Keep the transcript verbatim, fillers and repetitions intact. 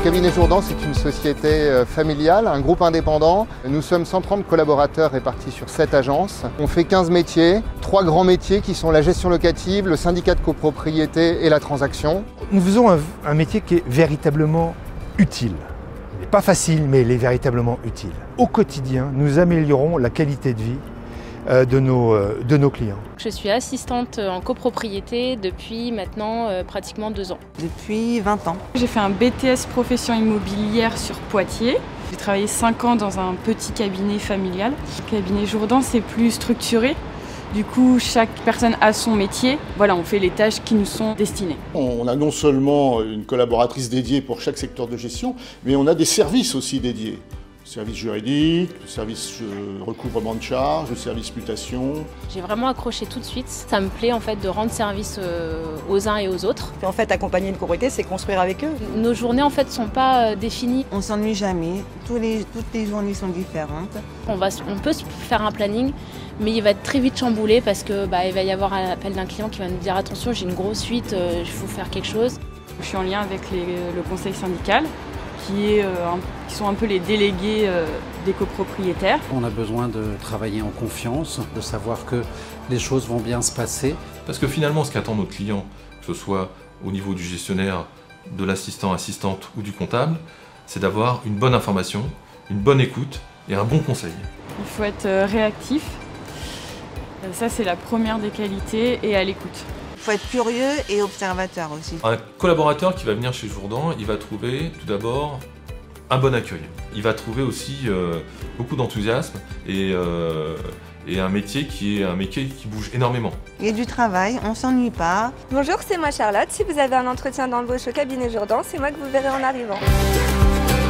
cabinet Jourdan, c'est une société familiale, un groupe indépendant. Nous sommes cent trente collaborateurs répartis sur sept agences. On fait quinze métiers, trois grands métiers qui sont la gestion locative, le syndicat de copropriété et la transaction. Nous faisons un, un métier qui est véritablement utile. Il n'est pas facile, mais il est véritablement utile. Au quotidien, nous améliorons la qualité de vie euh, de, nos, euh, de nos clients. Je suis assistante en copropriété depuis maintenant euh, pratiquement deux ans. Depuis vingt ans. J'ai fait un B T S profession immobilière sur Poitiers. J'ai travaillé cinq ans dans un petit cabinet familial. Le cabinet Jourdan, c'est plus structuré. Du coup, chaque personne a son métier. Voilà, on fait les tâches qui nous sont destinées. On a non seulement une collaboratrice dédiée pour chaque secteur de gestion, mais on a des services aussi dédiés. Le service juridique, le service recouvrement de charges, le service mutation. J'ai vraiment accroché tout de suite. Ça me plaît en fait de rendre service aux uns et aux autres. En fait, accompagner une copropriété, c'est construire avec eux. Nos journées en fait sont pas définies. On s'ennuie jamais. Tous les, toutes les journées sont différentes. On, va, on peut se faire un planning, mais il va être très vite chamboulé parce que bah, il va y avoir un appel d'un client qui va nous dire attention, j'ai une grosse suite, il euh, faut faire quelque chose. Je suis en lien avec les, le conseil syndical. Qui, est, euh, un, qui sont un peu les délégués euh, des copropriétaires. On a besoin de travailler en confiance, de savoir que les choses vont bien se passer. Parce que finalement, ce qu'attend notre client, que ce soit au niveau du gestionnaire, de l'assistant, assistante ou du comptable, c'est d'avoir une bonne information, une bonne écoute et un bon conseil. Il faut être euh, réactif, ça c'est la première des qualités, et à l'écoute. Il faut être curieux et observateur aussi. Un collaborateur qui va venir chez Jourdan, il va trouver tout d'abord un bon accueil. Il va trouver aussi euh, beaucoup d'enthousiasme et, euh, et un métier qui est un métier qui bouge énormément. Il y a du travail, on ne s'ennuie pas. Bonjour, c'est moi Charlotte. Si vous avez un entretien d'embauche au cabinet Jourdan, c'est moi que vous verrez en arrivant.